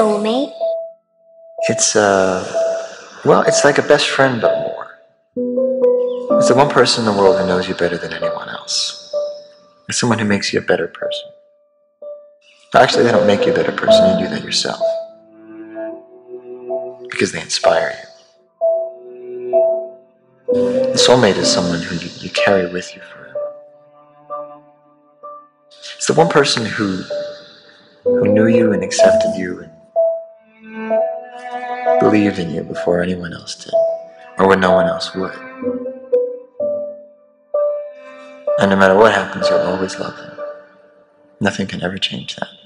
soulmate? It's, well, it's like a best friend, but more. It's the one person in the world who knows you better than anyone else. It's someone who makes you a better person. Actually, they don't make you a better person, you do that yourself. Because they inspire you. The soulmate is someone who you carry with you forever. It's the one person who knew you and accepted you and believed in you before anyone else did, or when no one else would. And no matter what happens, you'll always love them. Nothing can ever change that.